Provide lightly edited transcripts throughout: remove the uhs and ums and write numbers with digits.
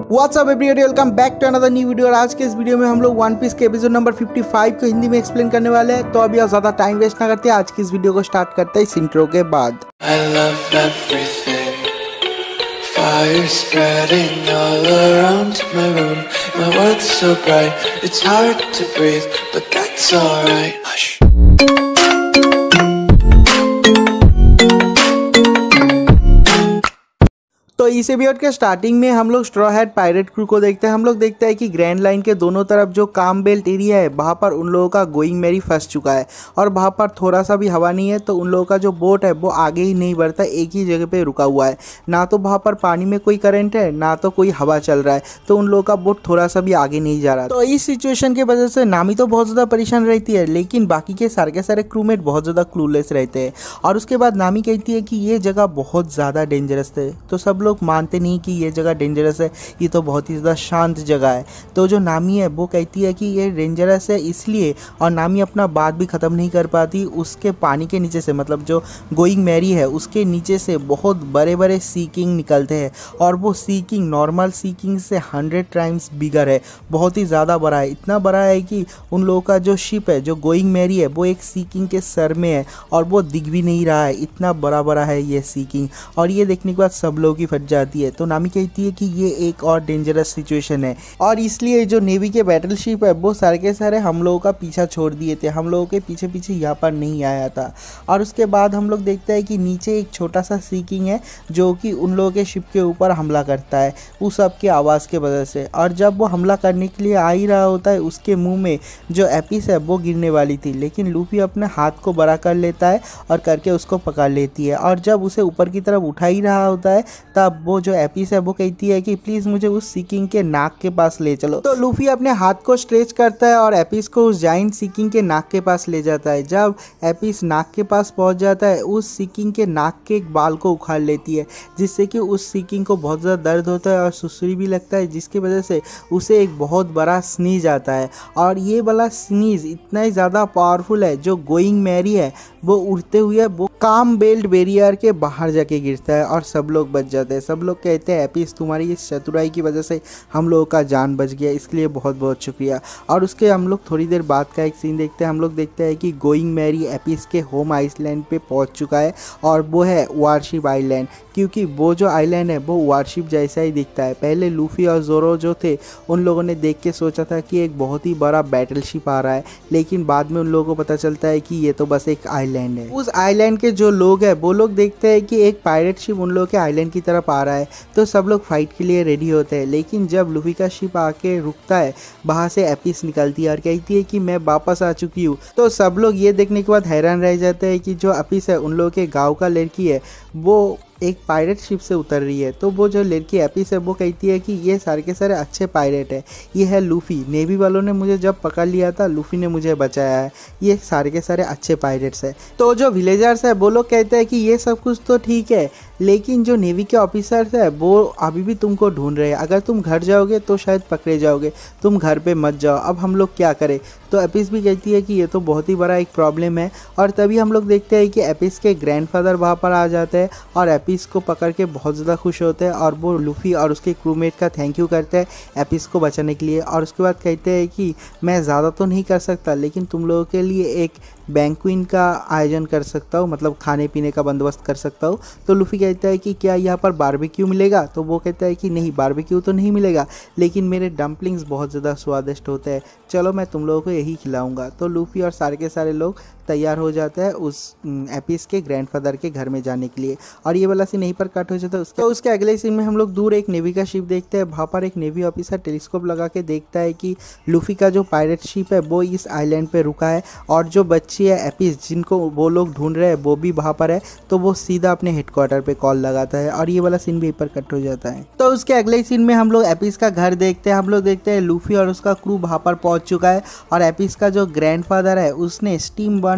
WhatsApp everybody, welcome back to another new video. और आज के इस वीडियो में हम लोग वन पीस के एपिसोड नंबर 55 को हिंदी में एक्सप्लेन करने वाले हैं। तो अभी और ज़्यादा टाइम वेस्ट ना करते, आज की इस वीडियो को स्टार्ट करते हैं इस इंट्रो के बाद। Fire spreading all around my room. My world's so bright, it's hard to breathe, but that's alright. Hush. तो इस एपिसोड के स्टार्टिंग में हम लोग स्ट्रॉ हैट पायरेट क्रू को देखते हैं। हम लोग देखते हैं कि ग्रैंड लाइन के दोनों तरफ जो काम बेल्ट एरिया है वहाँ पर उन लोगों का गोइंग मैरी फंस चुका है और वहाँ पर थोड़ा सा भी हवा नहीं है। तो उन लोगों का जो बोट है वो आगे ही नहीं बढ़ता, एक ही जगह पे रुका हुआ है। ना तो वहाँ पर पानी में कोई करंट है, ना तो कोई हवा चल रहा है, तो उन लोगों का बोट थोड़ा सा भी आगे नहीं जा रहा। तो इस सिचुएशन की वजह से नामी तो बहुत ज़्यादा परेशान रहती है, लेकिन बाकी के सारे क्रूमेट बहुत ज़्यादा क्लूलेस रहते हैं। और उसके बाद नामी कहती है कि ये जगह बहुत ज़्यादा डेंजरस है। तो सब लोग मानते नहीं कि ये जगह डेंजरस है, ये तो बहुत ही ज़्यादा शांत जगह है। तो जो नामी है वो कहती है कि ये डेंजरस है इसलिए, और नामी अपना बात भी ख़त्म नहीं कर पाती। उसके पानी के नीचे से, मतलब जो गोइंग मैरी है उसके नीचे से बहुत बड़े बड़े सी किंग निकलते हैं। और वो sea king normal sea king से 100 टाइम्स बिगर है, बहुत ही ज़्यादा बड़ा है। इतना बड़ा है कि उन लोगों का जो शिप है, जो गोइंग मैरी है, वो एक सी किंग के सर में है और वो दिख भी नहीं रहा है। इतना बड़ा है ये सी किंग। और ये देखने के बाद सब लोगों की फट जाती है। तो नामी कहती है कि ये एक और डेंजरस सिचुएशन है और इसलिए जो नेवी के बैटल शिप है वो सारे के सारे हम लोगों का पीछा छोड़ दिए थे, हम लोगों के पीछे यहाँ पर नहीं आया था। और उसके बाद हम लोग देखते हैं कि नीचे एक छोटा सा सी किंग है जो कि उन लोगों के शिप के ऊपर हमला करता है उस सब के आवाज़ के वजह से। और जब वो हमला करने के लिए आ ही रहा होता है, उसके मुँह में जो एपिस है वो गिरने वाली थी, लेकिन लूफी अपने हाथ को बड़ा कर लेता है और करके उसको पकड़ लेती है। और जब उसे ऊपर की तरफ उठा ही रहा होता है तब वो जो एपिस है वो कहती है कि प्लीज़ मुझे उस सी किंग के नाक के पास ले चलो। तो लूफी अपने हाथ को स्ट्रेच करता है और एपिस को उस जाइंट सी किंग के नाक के पास ले जाता है। जब एपिस नाक के पास पहुंच जाता है, उस सी किंग के नाक के एक बाल को उखाड़ लेती है, जिससे कि उस सी किंग को बहुत ज़्यादा दर्द होता है और सुसुरी भी लगता है, जिसकी वजह से उसे एक बहुत बड़ा स्नीज आता है। और ये वाला स्नीज इतना ही ज़्यादा पावरफुल है, जो गोइंग मैरी है वो उड़ते हुए वो काम बेल्ट बैरियर के बाहर जाके गिरता है और सब लोग बच जाते हैं। सब लोग कहते हैं एपिस तुम्हारी इस चतुराई की वजह से हम लोगों का जान बच गया, इसके लिए बहुत बहुत शुक्रिया। और उसके हम लोग थोड़ी देर बाद का एक सीन देखते हैं। हम लोग देखते हैं कि गोइंग मैरी एपिस के होम आइलैंड पे पहुंच चुका है और वो है वारशिप आइलैंड, क्योंकि वो जो आइलैंड है वो वारशिप जैसा ही दिखता है। पहले लूफी और जोरो जो थे उन लोगों ने देख के सोचा था कि एक बहुत ही बड़ा बैटल शिप आ रहा है, लेकिन बाद में उन लोगों को पता चलता है कि ये तो बस एक आइलैंड है। उस आइलैंड के जो लोग हैं वो लोग देखते हैं कि एक पायरेट शिप उन लोगों के आइलैंड की तरफ आ रहा है, तो सब लोग फाइट के लिए रेडी होते हैं। लेकिन जब लूफी का शिप आके रुकता है, वहाँ से एपिस निकलती है और कहती है कि मैं वापस आ चुकी हूँ। तो सब लोग ये देखने के बाद हैरान रह जाते हैं कि जो एपिस है उन लोगों के गाँव का लड़की है, वो एक पायरेट शिप से उतर रही है। तो वो जो लड़की एपिस है वो कहती है कि ये सारे के सारे अच्छे पायरेट है, ये है लूफी, नेवी वालों ने मुझे जब पकड़ लिया था लूफी ने मुझे बचाया है, ये सारे के सारे अच्छे पायरेट्स है। तो जो विलेजर्स है वो लोग कहते हैं कि ये सब कुछ तो ठीक है, लेकिन जो नेवी के ऑफिसर्स है वो अभी भी तुमको ढूंढ रहे हैं, अगर तुम घर जाओगे तो शायद पकड़े जाओगे, तुम घर पे मत जाओ, अब हम लोग क्या करें। तो एपिस भी कहती है कि ये तो बहुत ही बड़ा एक प्रॉब्लम है। और तभी हम लोग देखते हैं कि एपिस के ग्रैंडफादर वहाँ पर आ जाते हैं और एपिस को पकड़ के बहुत ज़्यादा खुश होते हैं और वो लूफी और उसके क्रूमेट का थैंक यू करते हैं एपिस को बचाने के लिए। और उसके बाद कहते हैं कि मैं ज़्यादा तो नहीं कर सकता, लेकिन तुम लोगों के लिए एक बैंक्वेट का आयोजन कर सकता हूँ, मतलब खाने पीने का बंदोबस्त कर सकता हूँ। तो लूफी कहता है कि क्या यहाँ पर बारबेक्यू मिलेगा। तो वो कहता है कि नहीं, बारबेक्यू तो नहीं मिलेगा, लेकिन मेरे डम्पलिंग्स बहुत ज़्यादा स्वादिष्ट होते हैं, चलो मैं तुम लोगों को यही खिलाऊंगा। तो लूफी और सारे के सारे लोग तैयार हो जाता है उस एपिस के ग्रैंडफादर के घर में जाने के लिए। और ये वाला सीन यहीं पर कट हो जाता है। तो उसके अगले सीन में हम लोग दूर एक नेवी का शिप देखते हैं। वहाँ पर एक नेवी ऑफिसर टेलीस्कोप लगा के देखता है कि लूफी का जो पायरेट शिप है वो इस आइलैंड पे रुका है और जो बच्ची है एपिस जिनको वो लोग ढूंढ रहे हैं वो भी वहाँ पर है। तो वो सीधा अपने हेडक्वार्टर पे कॉल लगाता है और ये वाला सीन भी यहीं पर कट हो जाता है। तो उसके अगले सीन में हम लोग एपिस का घर देखते हैं। हम लोग देखते हैं लूफी और उसका क्रू वहाँ पर पहुँच चुका है और एपिस का जो ग्रैंडफादर है उसने स्टीम बर्न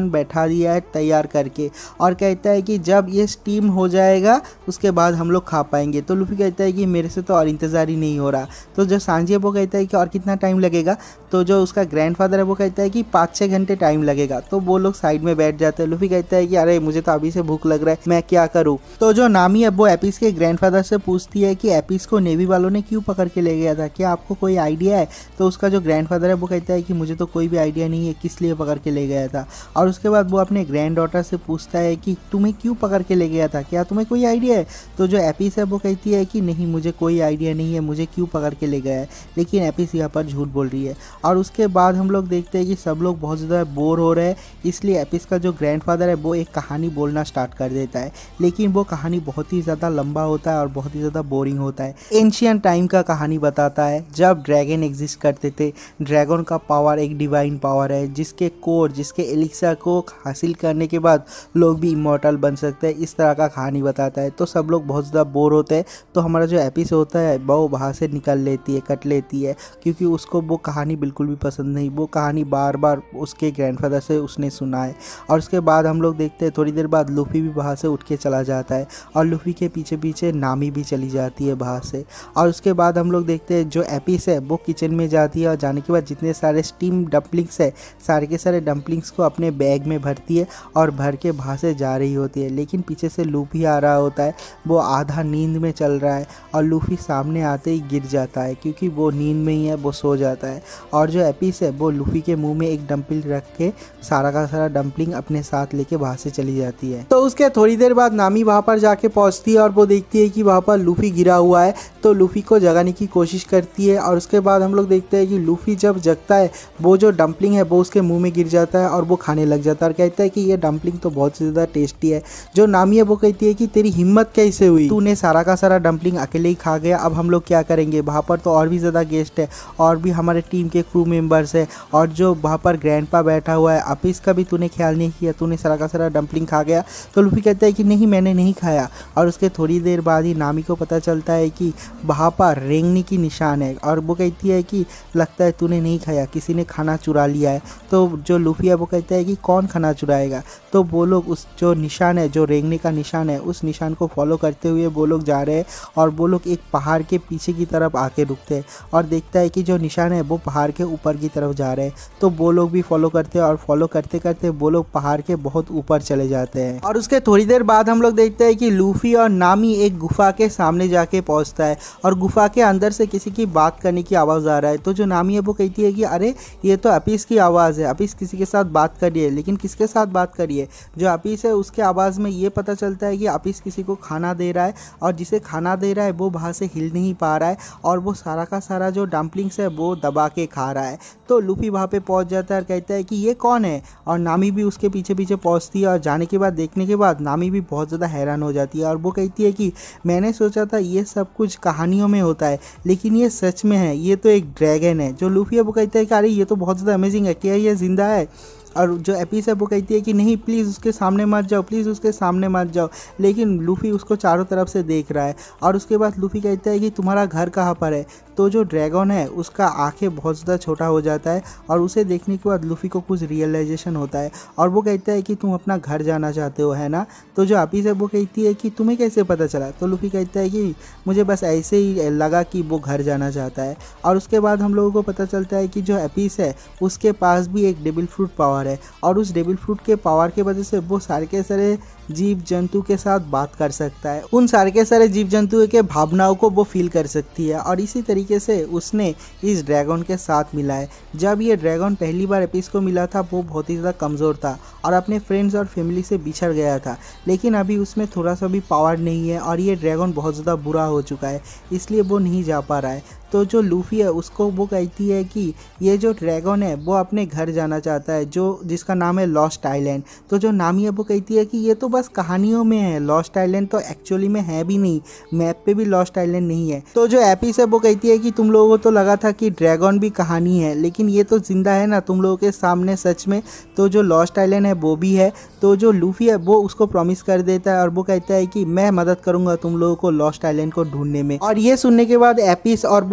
सामान बैठा दिया है तैयार करके और कहता है कि जब ये स्टीम हो जाएगा उसके बाद हम लोग खा पाएंगे। तो लूफी कहता है कि मेरे से तो और इंतज़ार ही नहीं हो रहा। तो जो सांजी है वो कहता है कि और कितना टाइम लगेगा। तो जो उसका ग्रैंडफादर है वो कहता है कि 5-6 घंटे टाइम लगेगा। तो वो लोग साइड में बैठ जाते हैं। लूफी कहता है कि अरे मुझे तो अभी से भूख लग रहा है, मैं क्या करूँ। तो जो नामी है वो एपिस के ग्रैंडफादर से पूछती है कि एपिस को नेवी वालों ने क्यों पकड़ के ले गया था, क्या आपको कोई आइडिया है। तो उसका जो ग्रैंडफादर है वो कहता है कि मुझे तो कोई भी आइडिया नहीं है किस लिए पकड़ के ले गया था। और उसके बाद वो अपने ग्रैंड डॉटर से पूछता है कि तुम्हें क्यों पकड़ के ले गया था, क्या तुम्हें कोई आइडिया है। तो जो एपिस है वो कहती है कि नहीं मुझे कोई आइडिया नहीं है मुझे क्यों पकड़ के ले गया है, लेकिन एपिस यहाँ पर झूठ बोल रही है। और उसके बाद हम लोग देखते हैं कि सब लोग बहुत ज़्यादा बोर हो रहे हैं, इसलिए एपिस का जो ग्रैंडफादर है वो एक कहानी बोलना स्टार्ट कर देता है। लेकिन वो कहानी बहुत ही ज़्यादा लंबा होता है और बहुत ही ज़्यादा बोरिंग होता है। एंशियंट टाइम का कहानी बताता है जब ड्रैगन एग्जिस्ट करते थे। ड्रैगन का पावर एक डिवाइन पावर है जिसके कोर जिसके एलिक्सा को हासिल करने के बाद लोग भी इमॉर्टल बन सकते हैं, इस तरह का कहानी बताता है। तो सब लोग बहुत ज़्यादा बोर होते हैं। तो हमारा जो एपिस होता है वो वहाँ से निकल लेती है, कट लेती है, क्योंकि उसको वो कहानी बिल्कुल भी पसंद नहीं। वो कहानी बार बार उसके ग्रैंडफादर से उसने सुना है। और उसके बाद हम लोग देखते हैं थोड़ी देर बाद लूफी भी वहाँ से उठ के चला जाता है और लूफी के पीछे पीछे नामी भी चली जाती है वहाँ से। और उसके बाद हम लोग देखते हैं जो एपिस है वो किचन में जाती है और जाने के बाद जितने सारे स्टीम डम्पलिंग्स है सारे के सारे डम्पलिंग्स को अपने बैग में भरती है और भर के वहाँ से जा रही होती है। लेकिन पीछे से लूफी आ रहा होता है, वो आधा नींद में चल रहा है और लूफी सामने आते ही गिर जाता है क्योंकि वो नींद में ही है, वो सो जाता है। और जो एपिस है वो लूफी के मुंह में एक डम्पलिंग रख के सारा का सारा डम्पलिंग अपने साथ लेके वहाँ से चली जाती है। तो उसके थोड़ी देर बाद नामी वहाँ पर जाके पहुँचती है और वो देखती है कि वहाँ पर लूफी गिरा हुआ है। तो लूफी को जगाने की कोशिश करती है और उसके बाद हम लोग देखते हैं कि लूफी जब जगता है वो जो डम्पलिंग है वो उसके मुंह में गिर जाता है और वो खाने लग जाता है और कहता है कि ये डम्पलिंग तो बहुत ज़्यादा टेस्टी है। जो नामी है वो कहती है कि तेरी हिम्मत कैसे हुई, तूने सारा का सारा डम्पलिंग अकेले ही खा गया, अब हम लोग क्या करेंगे। वहाँ पर तो और भी ज़्यादा गेस्ट है और भी हमारे टीम के क्रू मेंबर्स है और जो वहाँ पर ग्रैंडपा बैठा हुआ है, अब इसका भी तूने ख्याल नहीं किया, तूने सारा का सारा डम्पलिंग खा गया। तो लूफी कहता है कि नहीं मैंने नहीं खाया। और उसके थोड़ी देर बाद ही नामी को पता चलता है कि वहाँ पर रेंगने की निशान है और वो कहती है कि लगता है तूने नहीं खाया, किसी ने खाना चुरा लिया है। तो जो लूफी है वो कहता है कि कौन खाना चुराएगा। तो वो लोग उस जो निशान है, जो रेंगने का निशान है, उस निशान को फॉलो करते हुए वो लोग जा रहे हैं और वो लोग एक पहाड़ के पीछे की तरफ आके रुकते हैं और देखता है कि जो निशान है वो पहाड़ के ऊपर की तरफ जा रहे हैं। तो वो लोग भी फॉलो करते हैं और फॉलो करते करते वो लोग पहाड़ के बहुत ऊपर चले जाते हैं। और उसके थोड़ी देर बाद हम लोग देखते हैं कि लूफी और नामी एक गुफा के सामने जाके पहुंचता है और गुफा के अंदर से किसी की बात करने की आवाज़ आ रहा है। तो जो नामी है वो कहती है कि अरे ये तो अपिस की आवाज़ है, अपिस किसी के साथ बात कर रही है। लेकिन किसके साथ बात कर रही है? जो अपिस है उसके आवाज़ में ये पता चलता है कि अपिस किसी को खाना दे रहा है और जिसे खाना दे रहा है वो वहाँ से हिल नहीं पा रहा है और वो सारा का सारा जो डम्पलिंग्स है वो दबा के खा रहा है। तो लूफी वहाँ पे पहुँच जाता है और कहता है कि ये कौन है, और नामी भी उसके पीछे पीछे पहुँचती है और जाने के बाद देखने के बाद नामी भी बहुत ज़्यादा हैरान हो जाती है और वो कहती है कि मैंने सोचा था ये सब कुछ कहानियों में होता है लेकिन ये सच में है, ये तो एक ड्रैगन है। जो लूफी है वो कहता है कि अरे ये तो बहुत ज़्यादा अमेजिंग है, क्या ये जिंदा है। और जो एपिस है वो कहती है कि नहीं प्लीज़ उसके सामने मत जाओ, प्लीज़ उसके सामने मत जाओ। लेकिन लूफी उसको चारों तरफ से देख रहा है और उसके बाद लूफी कहता है कि तुम्हारा घर कहाँ पर है। तो जो ड्रैगन है उसका आंखें बहुत ज़्यादा छोटा हो जाता है और उसे देखने के बाद लूफी को कुछ रियलाइजेशन होता है और वो कहता है कि तुम अपना घर जाना चाहते हो है ना। तो जो एपिस है वो कहती है कि तुम्हें कैसे पता चला। तो लूफी कहता है कि मुझे बस ऐसे ही लगा कि वो घर जाना चाहता है। और उसके बाद हम लोगों को पता चलता है कि जो एपिस है उसके पास भी एक डेविल फ्रूट पावर है और उस डेविल फ्रूट के पावर की वजह से वो सारे के सारे जीव जंतु के साथ बात कर सकता है, उन सारे के सारे जीव जंतुओं के भावनाओं को वो फील कर सकती है। और इसी तरीके से उसने इस ड्रैगन के साथ मिला है। जब ये ड्रैगन पहली बार एपिस को मिला था वो बहुत ही ज़्यादा कमज़ोर था और अपने फ्रेंड्स और फैमिली से बिछड़ गया था, लेकिन अभी उसमें थोड़ा सा भी पावर नहीं है और ये ड्रैगन बहुत ज़्यादा बुरा हो चुका है, इसलिए वो नहीं जा पा रहा है। तो जो लूफी है उसको वो कहती है कि ये जो ड्रैगन है वो अपने घर जाना चाहता है जो जिसका नाम है लॉस्ट आइलैंड। तो जो नामी है वो कहती है कि ये तो बस कहानियों में है, लॉस्ट आइलैंड तो एक्चुअली में है भी नहीं, मैप पे भी लॉस्ट आइलैंड नहीं है। तो जो एपिस है वो कहती है कि तुम लोगों को तो लगा था कि ड्रैगन भी कहानी है लेकिन ये तो जिंदा है ना तुम लोगों के सामने सच में। तो जो लॉस्ट आइलैंड है वो भी है। तो जो लूफी है वो उसको प्रॉमिस कर देता है और वो कहता है कि मैं मदद करूंगा तुम लोगों को लॉस्ट आइलैंड को ढूंढने में। और ये सुनने के बाद एपिस और वो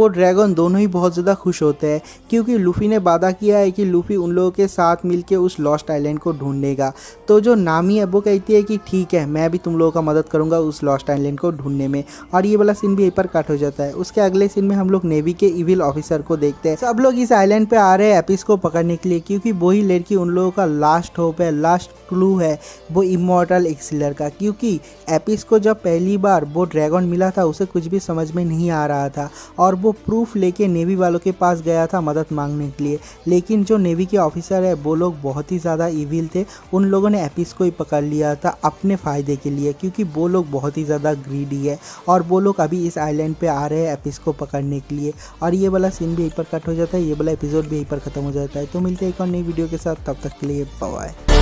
वो ड्रैगन दोनों ही बहुत ज़्यादा खुश होते हैं क्योंकि लूफी ने वादा किया है कि लूफी उन लोगों के साथ मिलके उस लॉस्ट आइलैंड को ढूंढेगा। तो जो नामी है वो कहती है कि ठीक है, मैं भी तुम लोगों का मदद करूंगा उस लॉस्ट आइलैंड को ढूंढने में। और ये वाला सीन भी यहीं पर कट हो जाता है। उसके अगले सीन में हम लोग नेवी के इविल ऑफिसर को देखते हैं। सब लोग इस आइलैंड पे आ रहे हैं एपिस को पकड़ने के लिए क्योंकि वही लड़की उन लोगों का लास्ट होप है, लास्ट क्लू है वो इमॉर्टल एक्सिलर का। क्योंकि एपिस को जब पहली बार वो ड्रैगन मिला था उसे कुछ भी समझ में नहीं आ रहा था और वो प्रूफ लेके नेवी वालों के पास गया था मदद मांगने के लिए। लेकिन जो नेवी के ऑफिसर है वो लोग बहुत ही ज़्यादा इविल थे। उन लोगों ने एपिस को ही पकड़ लिया था अपने फ़ायदे के लिए क्योंकि वो लोग बहुत ही ज़्यादा ग्रीडी है और वो लोग अभी इस आइलैंड पे आ रहे हैं एपिस को पकड़ने के लिए। और ये वाला सीन भी यहीं पर कट हो जाता है, ये वाला एपिसोड भी यहीं पर ख़त्म हो जाता है। तो मिलते हैं एक और नई वीडियो के साथ, तब तक के लिए बाय बाय।